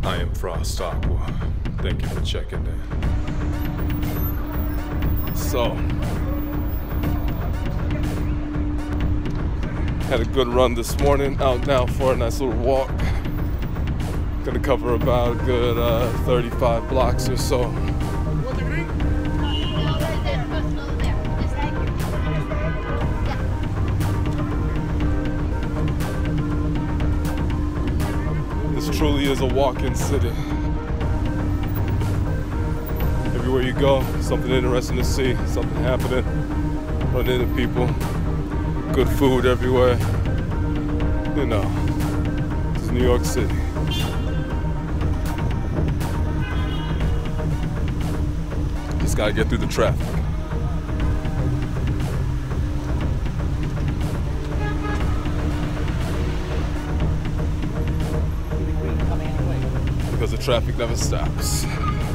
I am Frost Aqua. Thank you for checking in. So, had a good run this morning. Out now for a nice little walk. Gonna cover about a good 35 blocks or so. This truly is a walk-in city. Everywhere you go, something interesting to see, something happening, run into people, good food everywhere. You know, it's New York City. Just gotta get through the traffic. Because the traffic never stops.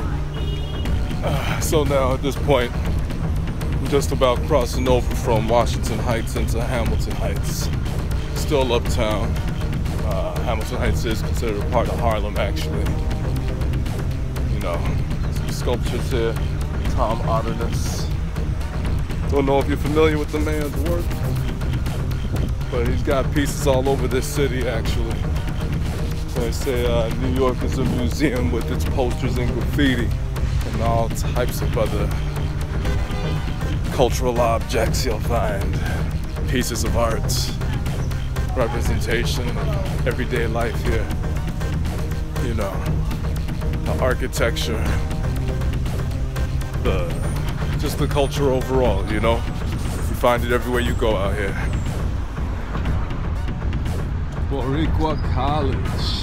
So now at this point, I'm just about crossing over from Washington Heights into Hamilton Heights. Still uptown. Hamilton Heights is considered a part of Harlem, actually. You know, some sculptures here. Tom Otterness. Don't know if you're familiar with the man's work, but he's got pieces all over this city, actually. They say New York is a museum with its posters and graffiti and all types of other cultural objects you'll find. Pieces of art, representation of everyday life here. You know, the architecture, just the culture overall, you know? You find it everywhere you go out here. Boricua College.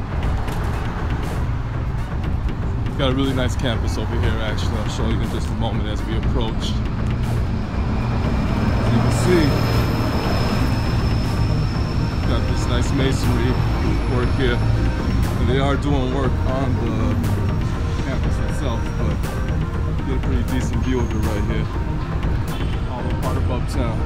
Got a really nice campus over here, actually. I'll show you in just a moment as we approach. As you can see, got this nice masonry work here. And they are doing work on the campus itself, but get a pretty decent view of it right here. All a part of uptown.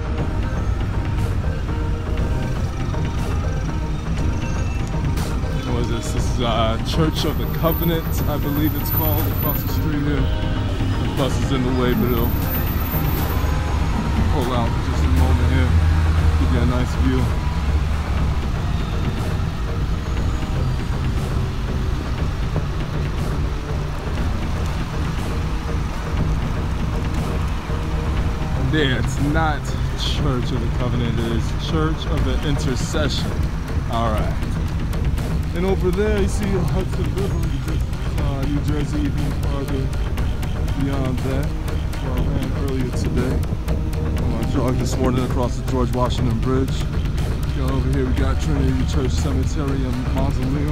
What is this? This is Church of the Covenant, I believe it's called, across the street here. The bus is in the way, but it'll pull out in just a moment here. Give you a nice view. There, it's not Church of the Covenant, it is Church of the Intercession. Alright. And over there you see Hudson River, New Jersey, even farther beyond that. Where I ran earlier today. I jogged this morning across the George Washington Bridge. Over here we got Trinity Church Cemetery and Mausoleum.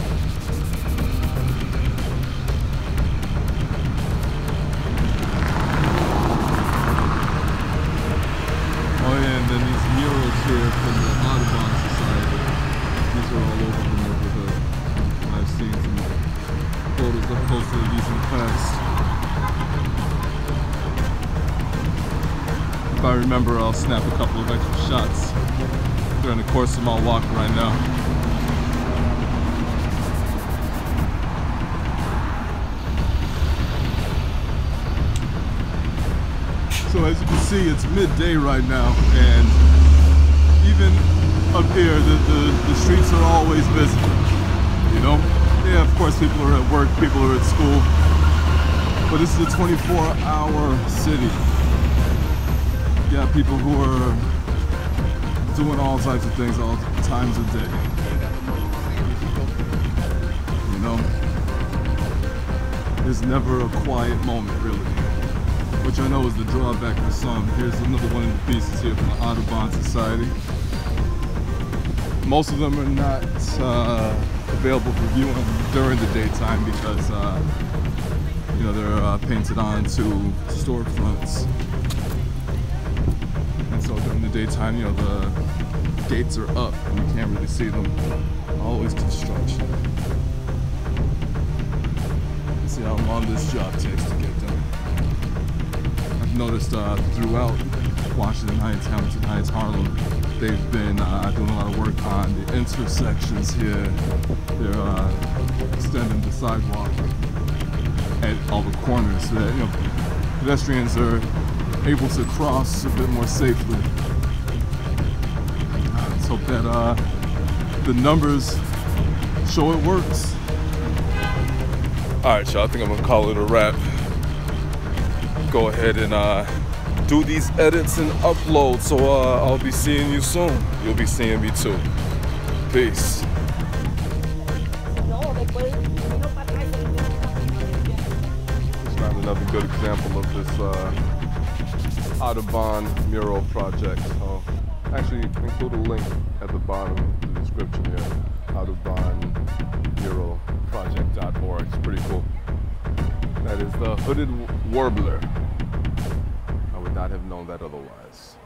Here from the Audubon Society. These are all over the neighborhood. I've seen some photos that posted these in the past. If I remember, I'll snap a couple of extra shots during the course of my walk right now. So as you can see, it's midday right now, and even up here, the streets are always busy, you know? Yeah, of course people are at work, people are at school, but this is a 24-hour city. You got people who are doing all types of things all times of day, you know? There's never a quiet moment, really, which I know is the drawback for some. Here's another one of the pieces here from the Audubon Society. Most of them are not available for viewing during the daytime because you know, they're painted onto storefronts, and so during the daytime, you know, the gates are up and you can't really see them. Always construction. See how long this job takes to get done. I've noticed throughout Washington Heights, Hamilton Heights, Harlem, they've been doing a lot of work on the intersections here. They're extending sidewalk at all the corners so that, you know, pedestrians are able to cross a bit more safely. Let's hope that the numbers show it works. All right, y'all, I think I'm gonna call it a wrap. Go ahead and do these edits and upload, so I'll be seeing you soon. You'll be seeing me too. Peace. It's not another good example of this Audubon mural project. I'll actually include a link at the bottom of the description here. AudubonMuralProject.org. It's pretty cool. That is the hooded warbler. I would not have known that otherwise.